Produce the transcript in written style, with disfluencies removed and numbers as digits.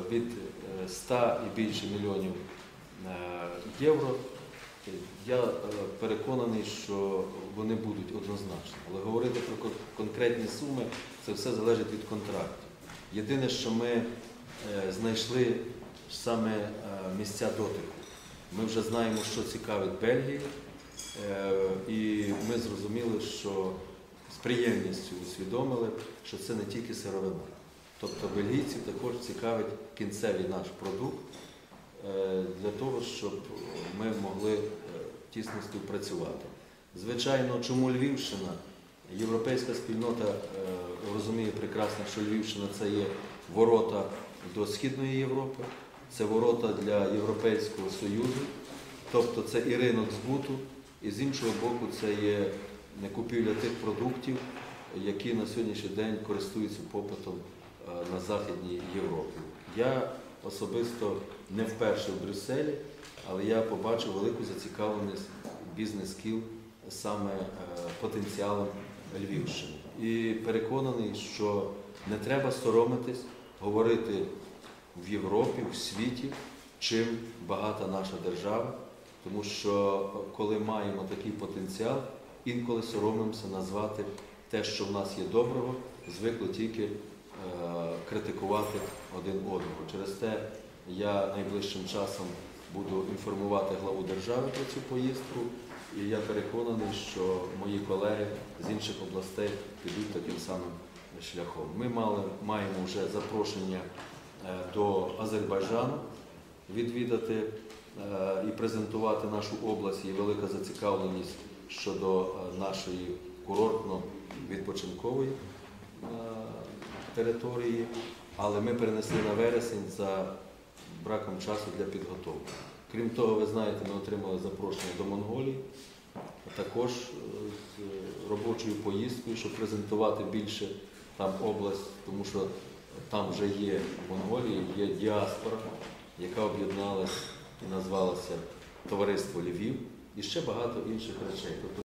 від 100 і більше мільйонів євро. Я переконаний, що вони будуть однозначно. Але говорити про конкретні суми – це все залежить від контрактів. Єдине, що ми знайшли саме місця дотику. Ми вже знаємо, що цікавить Бельгії, і ми зрозуміли, що з приємністю усвідомили, що це не тільки сировина. Тобто бельгійців також цікавить кінцевий наш продукт для того, щоб ми могли тісно співпрацювати. Звичайно, чому Львівщина? Європейська спільнота розуміє прекрасно, що Львівщина – це є ворота до Східної Європи, це ворота для Європейського Союзу, тобто це і ринок збуту, і з іншого боку це є купівля тих продуктів, які на сьогоднішній день користуються попитом на Західній Європі. Я особисто не вперше в Брюсселі, але я побачив велику зацікавленість бізнес-кіл саме потенціалом Львівщини. І переконаний, що не треба соромитись говорити в Європі, в світі, чим багата наша держава, тому що коли маємо такий потенціал, інколи соромимося назвати те, що в нас є доброго, звикли тільки критикувати один одного. Через те я найближчим часом буду інформувати главу держави про цю поїздку, і я переконаний, що мої колеги з інших областей підуть таким самим шляхом. Ми маємо вже запрошення до Азербайджану відвідати і презентувати нашу область, і велика зацікавленість щодо нашої курортно-відпочинкової території, але ми перенесли на вересень за браком часу для підготовки. Крім того, ви знаєте, ми отримали запрошення до Монголії, також з робочою поїздкою, щоб презентувати більше там область, тому що там вже є в Монголії, є діаспора, яка об'єдналась і назвалася Товариство Львів, і ще багато інших речей.